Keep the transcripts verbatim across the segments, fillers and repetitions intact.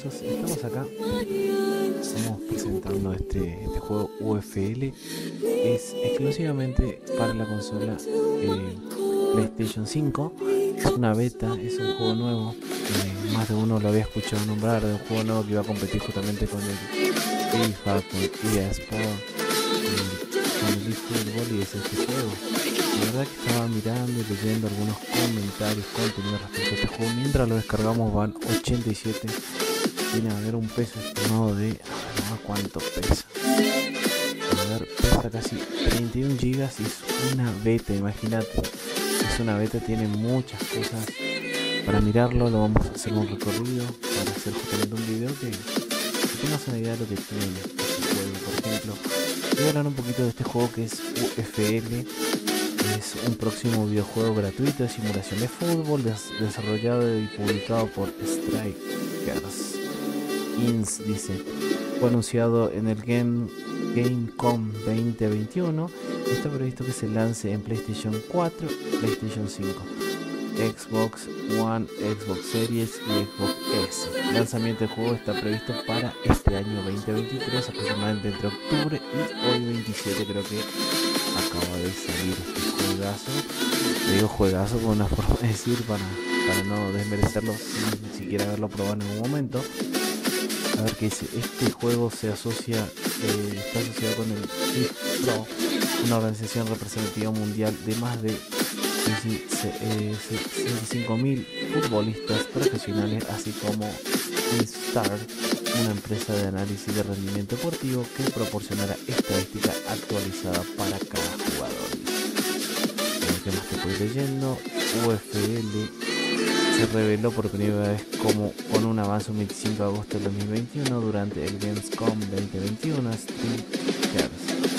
hermosos, estamos acá, estamos presentando este, este juego U F L. Es exclusivamente para la consola eh, PlayStation cinco. Es una beta, es un juego nuevo, eh, más de uno lo había escuchado nombrar, de un juego nuevo que iba a competir justamente con el FIFA, con E A Sport, eh, con el eFootball, y es este juego. La verdad que estaba mirando y leyendo algunos comentarios, contenido respecto a este juego. Mientras lo descargamos van ochenta y siete. Viene a haber un peso estimado de... A ver cuánto pesa. A ver, pesa casi treinta y uno gigas y es una beta, imagínate. Es una beta, tiene muchas cosas para mirarlo. Lo vamos a hacer un recorrido para hacer justamente un video que, que tengas una idea de lo que tiene este juego. Por ejemplo, voy a hablar un poquito de este juego que es U F L. Es un próximo videojuego gratuito de simulación de fútbol des desarrollado y publicado por Strikers Inc. Dice, fue anunciado en el Game Gamescom veinte veintiuno. Está previsto que se lance en PlayStation cuatro, PlayStation cinco, Xbox One, Xbox Series y Xbox S. El lanzamiento del juego está previsto para este año veinte veintitrés, aproximadamente entre octubre y hoy veintisiete. Creo que acaba de salir este juegazo. Le digo juegazo con una forma de decir para, para no desmerecerlo sin siquiera haberlo probado en algún momento. A ver qué dice. Este juego se asocia, eh, está asociado con el FIFA, una organización representativa mundial de más de sesenta y cinco mil futbolistas profesionales, así como Instar, una empresa de análisis de rendimiento deportivo que proporcionará estadística actualizada para cada jugador. ¿Qué más te estoy leyendo? U F L se reveló por primera vez como con un avance el veinticinco de agosto de dos mil veintiuno durante el Gamescom veinte veintiuno. Strikers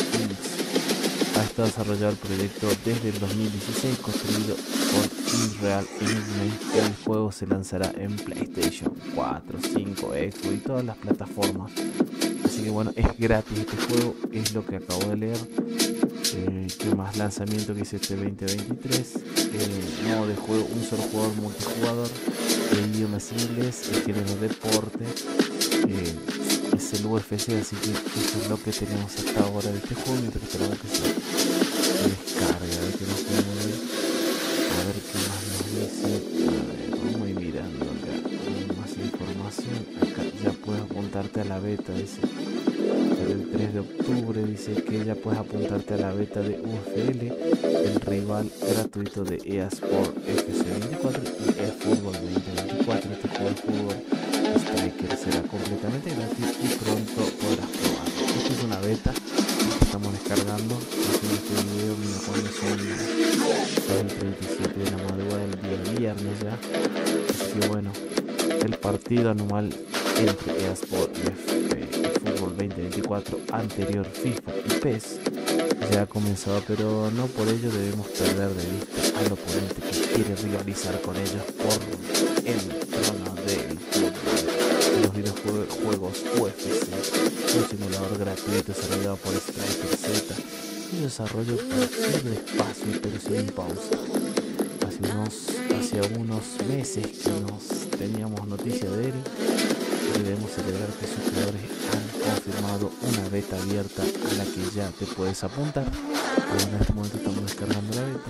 Inc ha estado desarrollado el proyecto desde el dos mil dieciséis, construido por Unreal Engine. El juego se lanzará en PlayStation cuatro, cinco, Xbox y todas las plataformas. Así que bueno, es gratis este juego, es lo que acabo de leer. Eh, ¿Qué más? Lanzamiento que es este veinte veintitrés. Eh, modo de juego, un solo jugador multijugador. El idioma es inglés, el género deporte. Eh, es el U F C, así que eso es lo que tenemos hasta ahora de este juego. Mientras que esperamos que se, se descargue, a ver qué nos puede ver. A ver qué más nos dice. A ver, vamos a ir mirando acá. Hay más información. Acá ya puedes apuntarte a la beta, dice. El tres de octubre dice que ya puedes apuntarte a la beta de U F L, el rival gratuito de E A Sport F C veinticuatro y eFootball veinte veinticuatro. Este juego de fútbol Striker será completamente gratis y pronto podrás probarlo. Esta es una beta que estamos descargando. Haciendo este video, mira cuando son el treinta y siete de la madrugada del día viernes ya. Así que bueno, el partido anual entre E A Sport y eFootball veinte veinticuatro, anterior FIFA y PES, ya ha comenzado, pero no por ello debemos perder de vista al oponente que quiere rivalizar con ellos por el trono del fútbol. Los videojuegos U F C, un simulador gratuito desarrollado por Striker Z, un desarrollo para ir despacio pero sin pausa. Hace unos, hace unos meses que nos teníamos noticia de él. Debemos celebrar que sus creadores han confirmado una beta abierta a la que ya te puedes apuntar. Pero en este momento estamos descargando la beta.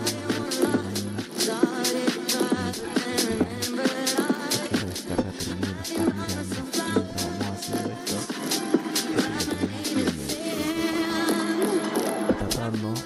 Que la descarga termine, estás mirando mientras vamos haciendo esto. Está tardando.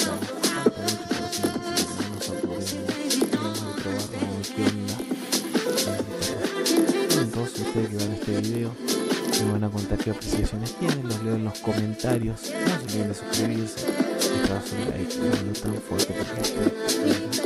Ustedes que ven este video me van a contar qué apreciaciones tienen, los leo en los comentarios. No se olviden de suscribirse y darle un like, no, no tan fuerte porque estoy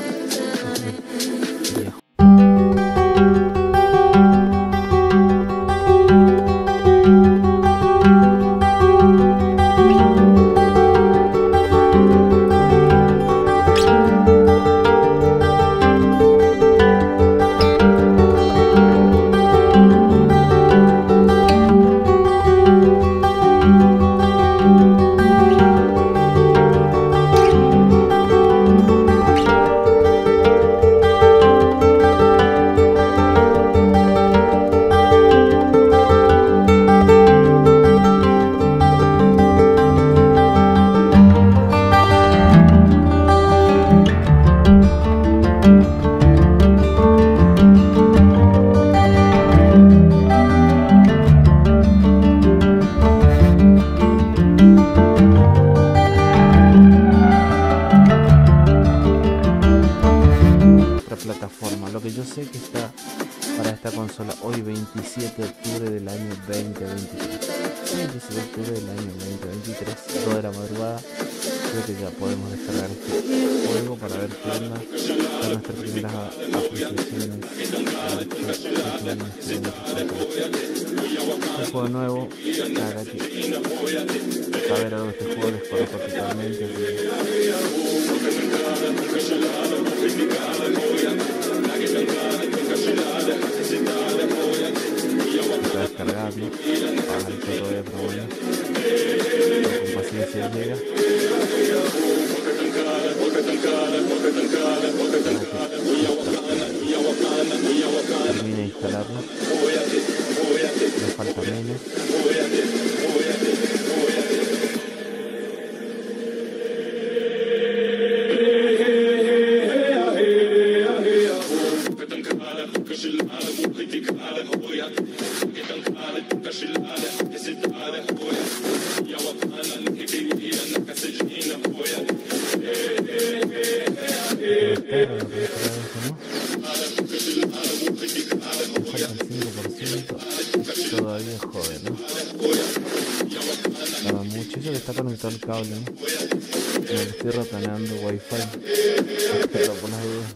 diecisiete de octubre del año veinte veintitrés. Sí, el diecisiete de octubre del año veinte veintitrés, dos de la madrugada. Creo que ya podemos descargar este juego para ver qué onda, dar nuestras primeras apreciaciones. Un juego nuevo, la verdad que saber algo de este juego les conozco totalmente. Está descargando, para el que todavía probando. Con paciencia llega. Termina de instalarlo. Le falta menos. Todavía joven, ¿no? Estaba mucho, eso que está conectado al cable, ¿no? Me estoy ratonando wifi. Pero por las dudas.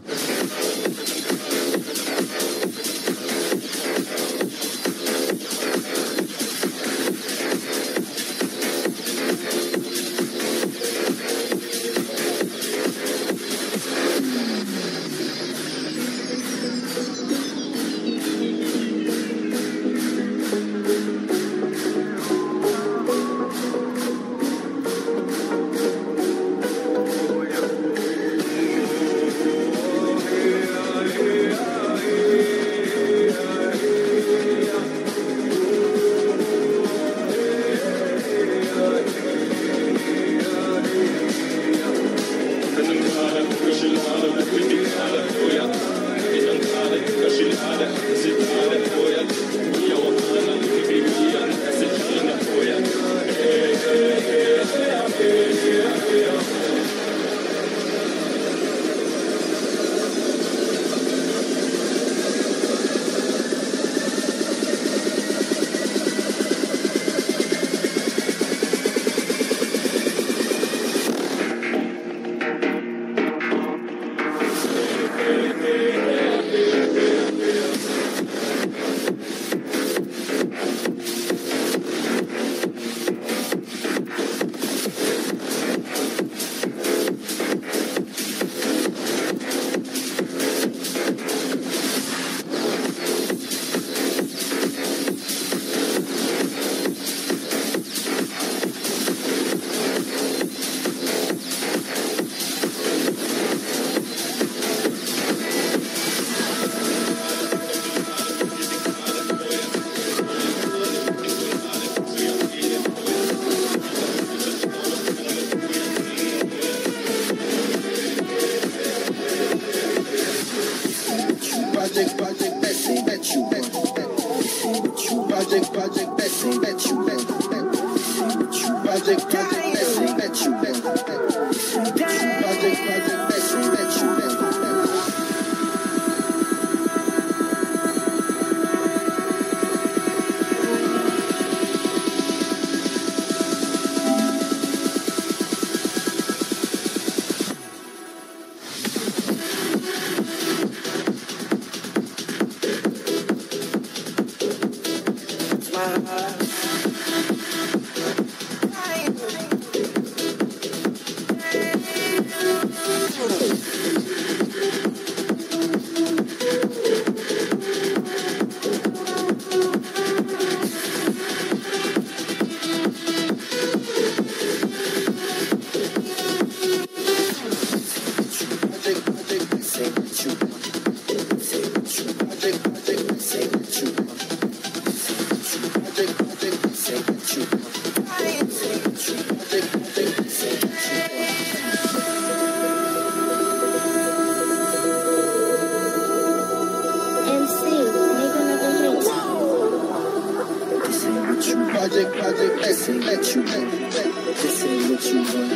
Project, project, this ain't what you want. This ain't what you want.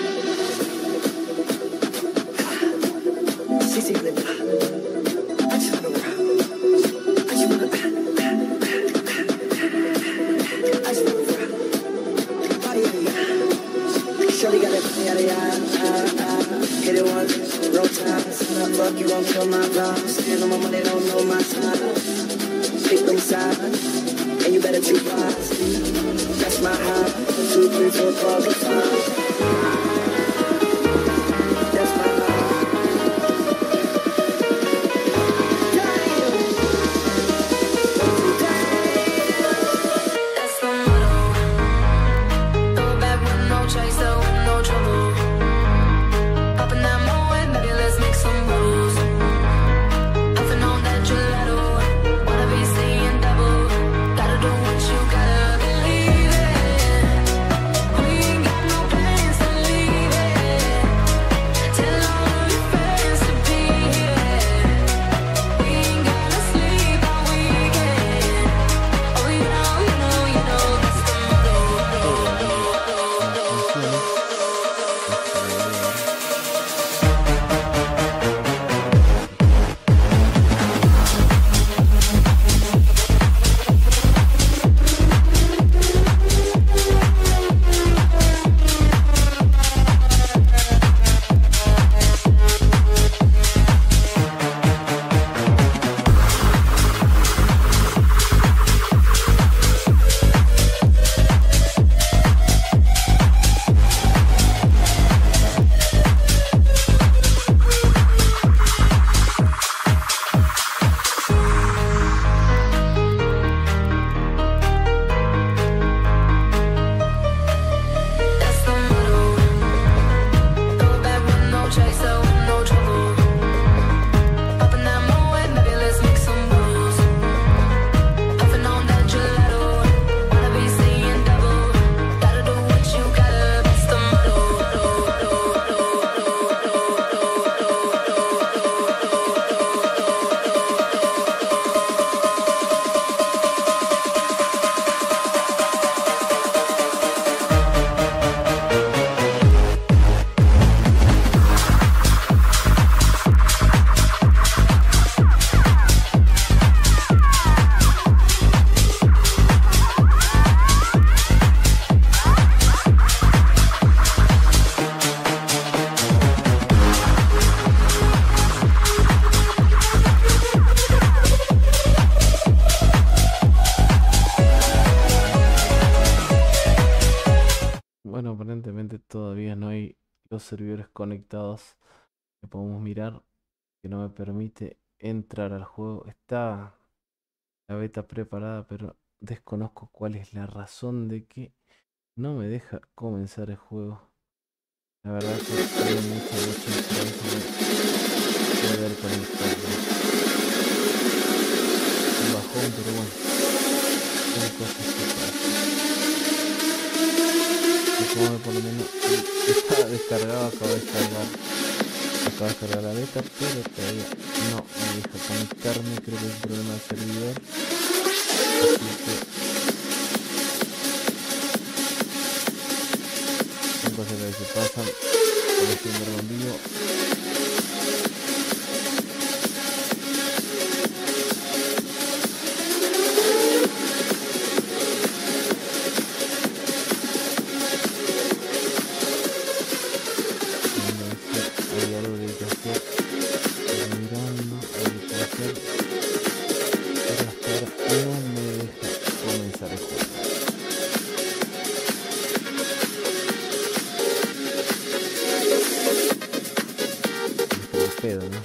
Sissy Linda, I just wanna rock. I just wanna. fuck, you won't kill my vibes. Stand on my money, don't know my time. Pick them sides, and you better choose wise. That's my high. Two, three, four, five, five. That's my high. Bueno, aparentemente todavía no hay los servidores conectados que podemos mirar, que no me permite entrar al juego. Está la beta preparada, pero desconozco cuál es la razón de que no me deja comenzar el juego. La verdad que tengo mucha, mucha esperanza de poder conectarlo. Un bajón, pero bueno, son cosas que pasan. Como por lo menos está descargado, acabo de descargar acabo de descargar la beta, pero todavía no me deja conectarme. Creo que es un problema de servidor, así que son cosas que se pasan por este verbo en vivo. Pedo, ¿no?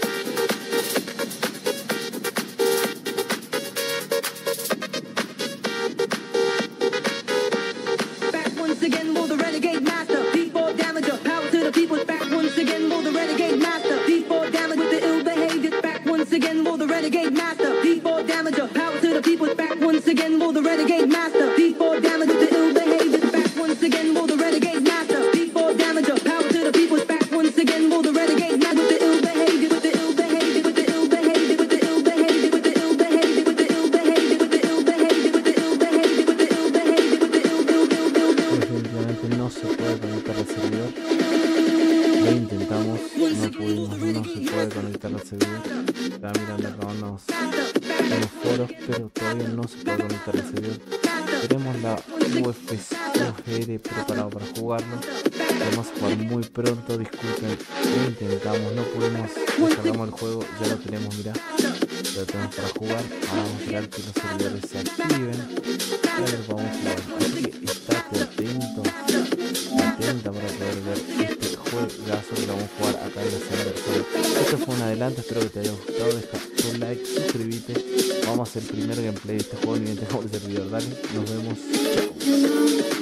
Back once again, will the renegade master. D four damager, power to the people. Back once again, will the renegade master. D four damage with the ill behavior. Back once again, will the renegade master. D four damager, power to the people. Back once again, will the renegade master. D four damage with the ill behavior. Back once again, will the renegade master. D four damager, power to the people. Back once again, will the renegade master with the ill behavior. With the ill behavior, with the ill behavior, with the ill behavior, with the ill behavior, with the ill behavior, with the ill behavior, with the ill behavior, with the ill behavior, with the ill Simplemente no se puede conectar al servidor. Lo intentamos, no pudimos, no se puede conectar al servidor. Estaba mirando acá unos, unos foros, pero todavía no se puede conectar al servidor. Tenemos la U F C O G R preparado para jugarlo. Vamos a jugar muy pronto, disculpen, lo intentamos, no pudimos, descargamos el juego, ya lo tenemos, mirá, ya lo tenemos para jugar. Ahora vamos a esperar que los servidores se activen y a ver, vamos a jugar. Así que estate atento, atenta para poder ver este juegazo que lo vamos a jugar acá en la Cybersoul. Esto fue un adelanto, espero que te haya gustado, deja tu like, suscríbete, vamos a hacer el primer gameplay de este juego ni dejamos el servidor, dale, nos vemos, chao.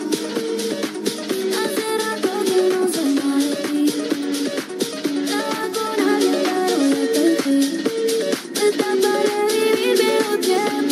Está para revivir viejos tiempos.